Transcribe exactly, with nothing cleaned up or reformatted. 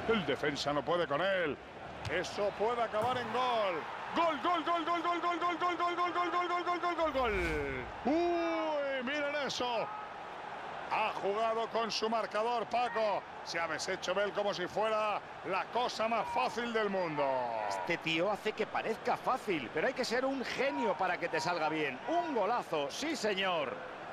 El defensa no puede con él. Eso puede acabar en gol. Gol, gol, gol, gol, gol, gol, gol, gol, gol, gol, gol, gol, gol, gol, gol, gol, gol. Uy, miren eso. Ha jugado con su marcador, Paco. Se ha deshecho Bale como si fuera la cosa más fácil del mundo. Este tío hace que parezca fácil, pero hay que ser un genio para que te salga bien. Un golazo, sí señor.